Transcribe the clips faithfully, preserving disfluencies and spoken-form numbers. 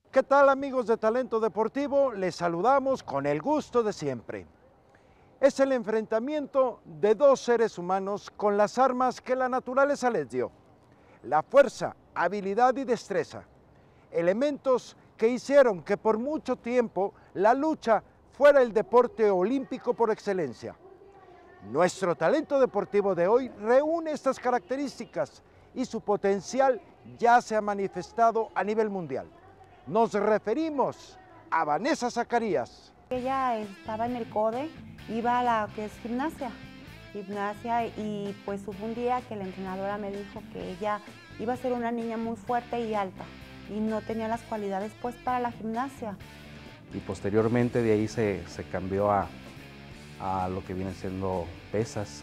¿Qué tal, amigos de Talento Deportivo? Les saludamos con el gusto de siempre. Es el enfrentamiento de dos seres humanos con las armas que la naturaleza les dio. La fuerza, habilidad y destreza. Elementos que hicieron que por mucho tiempo la lucha fuera el deporte olímpico por excelencia. Nuestro talento deportivo de hoy reúne estas características y su potencial ya se ha manifestado a nivel mundial. Nos referimos a Vanessa Zacarías. Ella estaba en el CODE, iba a la que es gimnasia, gimnasia y pues hubo un día que la entrenadora me dijo que ella iba a ser una niña muy fuerte y alta y no tenía las cualidades pues para la gimnasia. Y posteriormente de ahí se, se cambió a, a lo que viene siendo pesas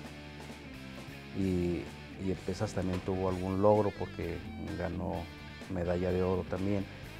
y, y en pesas también tuvo algún logro porque ganó medalla de oro también,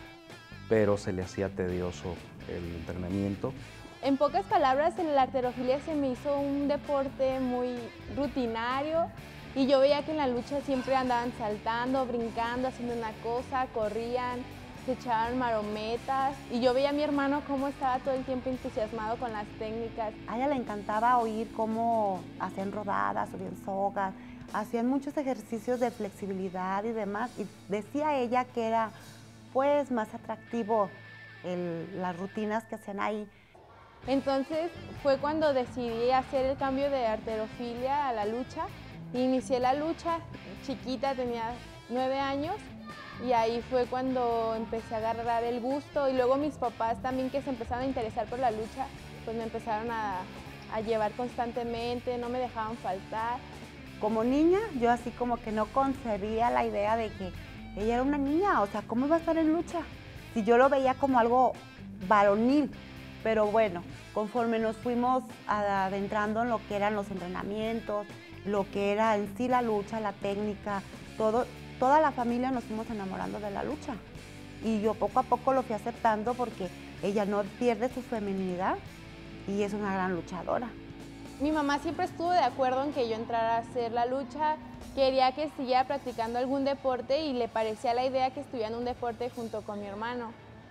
pero se le hacía tedioso el entrenamiento. En pocas palabras, la halterofilia se me hizo un deporte muy rutinario y yo veía que en la lucha siempre andaban saltando, brincando, haciendo una cosa, corrían, se echaban marometas y yo veía a mi hermano cómo estaba todo el tiempo entusiasmado con las técnicas. A ella le encantaba oír cómo hacían rodadas, subían sogas, hacían muchos ejercicios de flexibilidad y demás y decía ella que era pues más atractivo el, las rutinas que hacían ahí. Entonces fue cuando decidí hacer el cambio de halterofilia a la lucha. Inicié la lucha, chiquita, tenía nueve años y ahí fue cuando empecé a agarrar el gusto y luego mis papás también que se empezaron a interesar por la lucha, pues me empezaron a, a llevar constantemente, no me dejaban faltar. Como niña yo así como que no concebía la idea de que ella era una niña, o sea, ¿cómo iba a estar en lucha? Si yo lo veía como algo varonil, pero bueno, conforme nos fuimos adentrando en lo que eran los entrenamientos, lo que era en sí la lucha, la técnica, todo, toda la familia nos fuimos enamorando de la lucha. Y yo poco a poco lo fui aceptando porque ella no pierde su feminidad y es una gran luchadora. Mi mamá siempre estuvo de acuerdo en que yo entrara a hacer la lucha, quería que siguiera practicando algún deporte y le parecía la idea que estuviera en un deporte junto con mi hermano.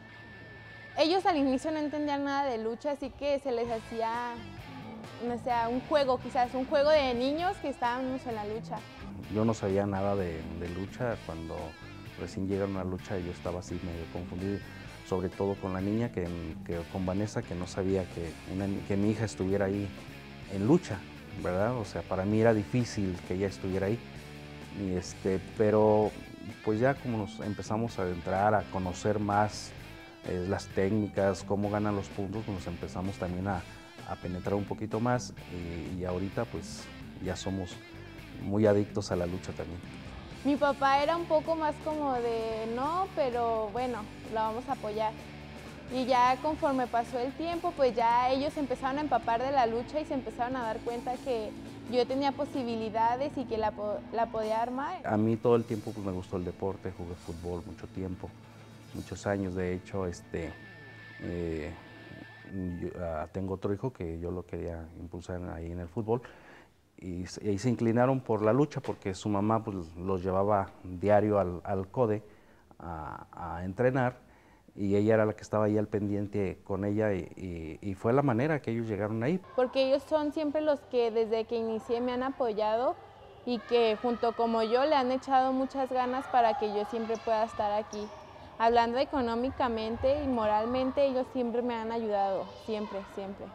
Ellos al inicio no entendían nada de lucha, así que se les hacía, no sé, un juego, quizás un juego de niños que estábamos en la lucha. Yo no sabía nada de, de lucha, cuando recién llegaron a la lucha yo estaba así medio confundido, sobre todo con la niña, que, que con Vanessa, que no sabía que, una, que mi hija estuviera ahí en lucha, ¿verdad? O sea, para mí era difícil que ella estuviera ahí, y este, pero pues ya como nos empezamos a adentrar, a conocer más eh, las técnicas, cómo ganan los puntos, pues nos empezamos también a, a penetrar un poquito más y, y ahorita pues ya somos muy adictos a la lucha también. Mi papá era un poco más como de no, pero bueno, la vamos a apoyar. Y ya conforme pasó el tiempo, pues ya ellos empezaron a empapar de la lucha y se empezaron a dar cuenta que yo tenía posibilidades y que la, la podía armar. A mí todo el tiempo pues, me gustó el deporte, jugué fútbol mucho tiempo, muchos años. De hecho, este, eh, yo, uh, tengo otro hijo que yo lo quería impulsar ahí en el fútbol y, y se inclinaron por la lucha porque su mamá pues, los llevaba diario al, al CODE a, a entrenar. Y ella era la que estaba ahí al pendiente con ella y, y, y fue la manera que ellos llegaron ahí. Porque ellos son siempre los que desde que inicié me han apoyado y que junto como yo le han echado muchas ganas para que yo siempre pueda estar aquí. Hablando económicamente y moralmente, ellos siempre me han ayudado, siempre, siempre.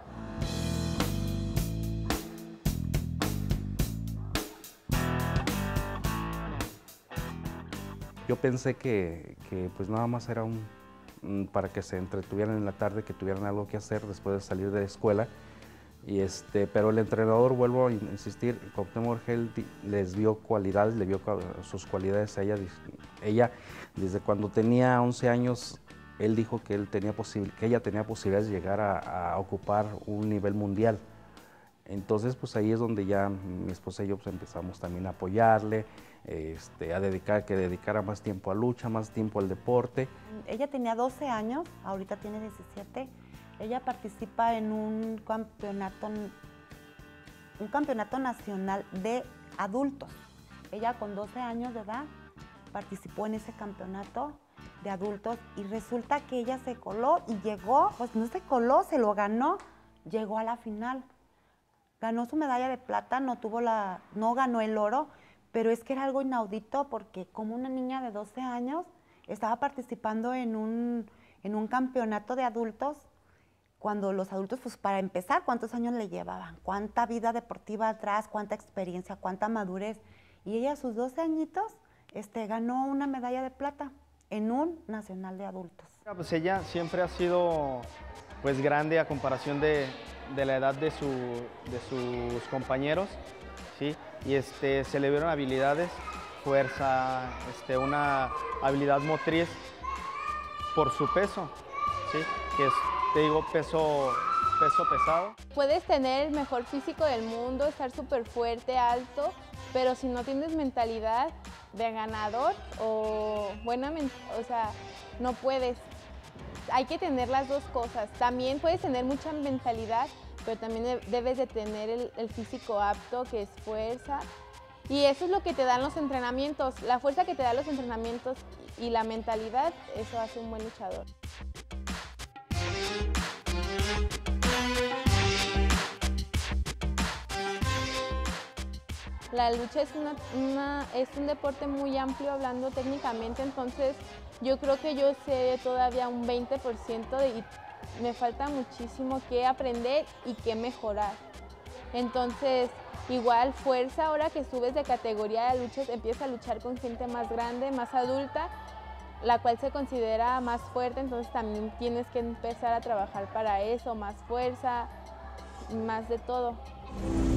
Yo pensé que, que pues nada más era un para que se entretuvieran en la tarde, que tuvieran algo que hacer después de salir de la escuela. Y este, pero el entrenador, vuelvo a insistir, Cuauhtémoc Orgel les vio cualidades, le vio sus cualidades a ella. Ella, desde cuando tenía once años, él dijo que, él tenía que ella tenía posibilidades de llegar a, a ocupar un nivel mundial. Entonces, pues ahí es donde ya mi esposa y yo pues, empezamos también a apoyarle, este, a dedicar, que dedicara más tiempo a lucha, más tiempo al deporte. Ella tenía doce años, ahorita tiene diecisiete. Ella participa en un campeonato, un campeonato nacional de adultos. Ella con doce años de edad participó en ese campeonato de adultos y resulta que ella se coló y llegó, pues no se coló, se lo ganó, llegó a la final. Ganó su medalla de plata, no tuvo la, no ganó el oro, pero es que era algo inaudito porque como una niña de doce años estaba participando en un, en un campeonato de adultos, cuando los adultos, pues para empezar, ¿cuántos años le llevaban? ¿Cuánta vida deportiva atrás? ¿Cuánta experiencia? ¿Cuánta madurez? Y ella a sus doce añitos este, ganó una medalla de plata en un nacional de adultos. Pues ella siempre ha sido pues grande a comparación de, de la edad de, su, de sus compañeros, ¿sí? Y este, se le vieron habilidades, fuerza, este, una habilidad motriz por su peso, ¿sí? Que es, te digo, peso, peso pesado. Puedes tener el mejor físico del mundo, estar súper fuerte, alto, pero si no tienes mentalidad de ganador o buena, o sea, no puedes. Hay que tener las dos cosas. También puedes tener mucha mentalidad, pero también debes de tener el, el físico apto, que es fuerza. Y eso es lo que te dan los entrenamientos. La fuerza que te dan los entrenamientos y la mentalidad, eso hace un buen luchador. La lucha es, una, una, es un deporte muy amplio hablando técnicamente, entonces yo creo que yo sé todavía un veinte por ciento de, y me falta muchísimo que aprender y que mejorar. Entonces, igual fuerza, ahora que subes de categoría de luchas, empiezas a luchar con gente más grande, más adulta, la cual se considera más fuerte, entonces también tienes que empezar a trabajar para eso, más fuerza, más de todo.